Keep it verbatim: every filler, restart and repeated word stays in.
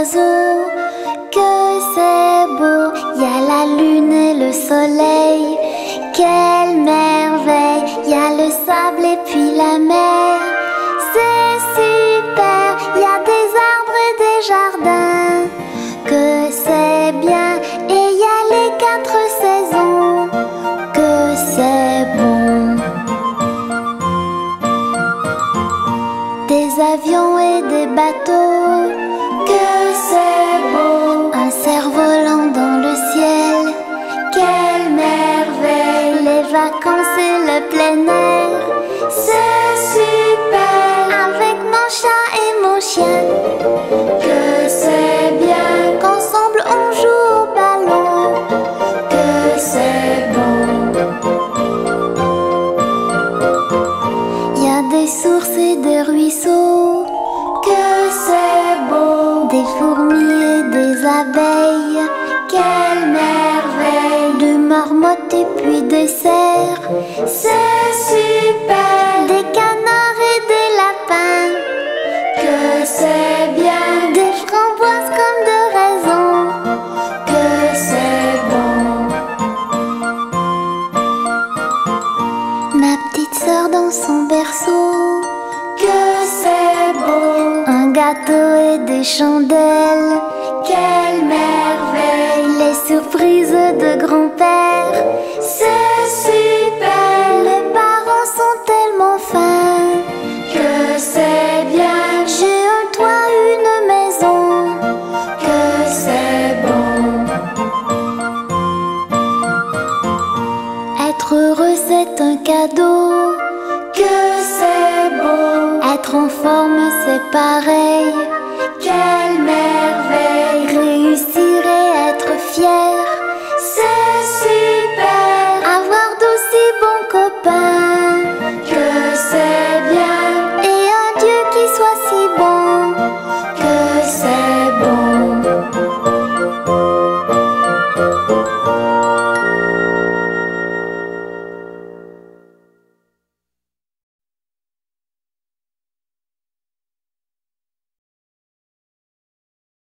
oiseaux, que c'est beau. Il y a la lune et le soleil, quelle merveille. Il y a le sable et puis la mer, c'est super. Il y a des arbres et des jardins, que c'est bien. Et il y a les quatre saisons, que c'est bon. Des avions et des bateaux, que c'est beau. Un cerf-volant dans le ciel, quelle merveille. Les vacances et le plein air, c'est super. Avec mon chat et mon chien, que c'est bien. Qu'ensemble on joue au ballon, que c'est bon. Il y a des sources et des ruisseaux, que c'est beau. Des fourmis et des abeilles, quelle merveille. Des marmottes et puis des cerfs, c'est super. Des canards et des lapins, que c'est bien. Des framboises comme de raisin, que c'est bon. Ma petite sœur dans son berceau, que c'est beau. Un gâteau et des chandelles, quelle merveille. Les surprises de grand-père, c'est super. Les parents sont tellement fins, que c'est bien. J'ai un toit, une maison, que c'est bon. Être heureux c'est un cadeau, que c'est beau. Être en forme c'est pareil, quelle